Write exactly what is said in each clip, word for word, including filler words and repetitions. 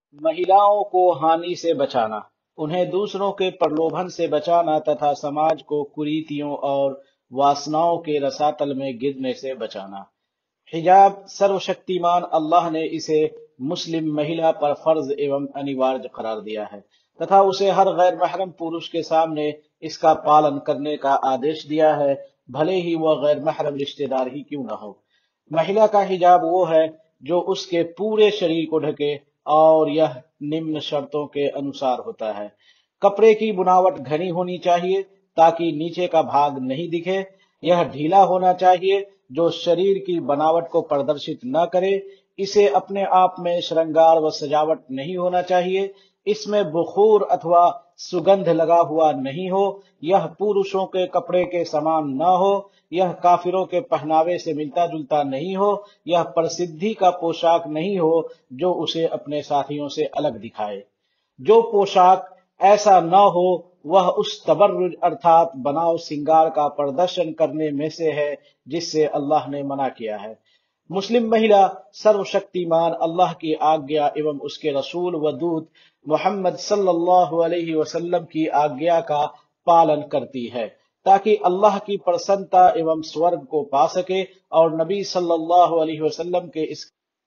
महिलाओं को हानि से बचाना, उन्हें दूसरों के प्रलोभन से बचाना तथा समाज को कुरीतियों और वासनाओं के रसातल में गिरने से बचाना। हिजाब सर्वशक्तिमान अल्लाह ने इसे मुस्लिम महिला पर फर्ज एवं अनिवार्य करार दिया है तथा उसे हर गैर महरम पुरुष के सामने इसका पालन करने का आदेश दिया है, भले ही वह गैर महरम रिश्तेदार ही क्यों न हो। महिला का हिजाब वो है जो उसके पूरे शरीर को ढके और यह निम्न शर्तों के अनुसार होता है। कपड़े की बुनावट घनी होनी चाहिए ताकि नीचे का भाग नहीं दिखे। यह ढीला होना चाहिए जो शरीर की बनावट को प्रदर्शित न करे। इसे अपने आप में श्रृंगार व सजावट नहीं होना चाहिए। इसमें बुखूर अथवा सुगंध लगा हुआ नहीं हो। यह पुरुषों के कपड़े के समान न हो। यह काफिरों के पहनावे से मिलता जुलता नहीं हो। यह प्रसिद्धि का पोशाक नहीं हो जो उसे अपने साथियों से अलग दिखाए। जो पोशाक ऐसा न हो वह उस तबर्रुज अर्थात बनाव सिंगार का प्रदर्शन करने में से है जिससे अल्लाह ने मना किया है। मुस्लिम महिला सर्वशक्तिमान अल्लाह की आज्ञा एवं उसके रसूल व दूत मोहम्मद सल्लल्लाहु अलैहि वसल्लम की आज्ञा का पालन करती है ताकि अल्लाह की प्रसन्नता एवं स्वर्ग को पा सके और नबी सल्लल्लाहु अलैहि वसल्लम के इस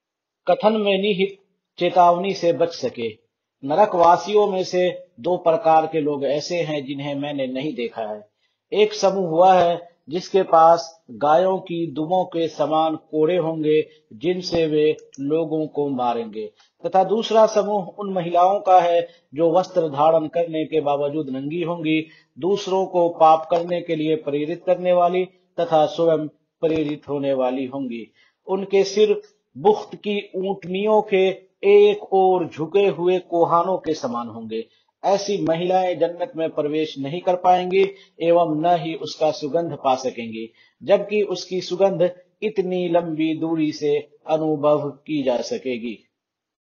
कथन में निहित चेतावनी से बच सके। नरकवासियों में से दो प्रकार के लोग ऐसे हैं जिन्हें मैंने नहीं देखा है। एक समूह हुआ है जिसके पास गायों की दुमों के समान कोड़े होंगे जिनसे वे लोगों को मारेंगे, तथा दूसरा समूह उन महिलाओं का है जो वस्त्र धारण करने के बावजूद नंगी होंगी, दूसरों को पाप करने के लिए प्रेरित करने वाली तथा स्वयं प्रेरित होने वाली होंगी। उनके सिर बुख्त की ऊंटनियों के एक ओर झुके हुए कोहानों के समान होंगे। ऐसी महिलाएं जन्नत में प्रवेश नहीं कर पाएंगी एवं न ही उसका सुगंध पा सकेंगी, जबकि उसकी सुगंध इतनी लंबी दूरी से अनुभव की जा सकेगी।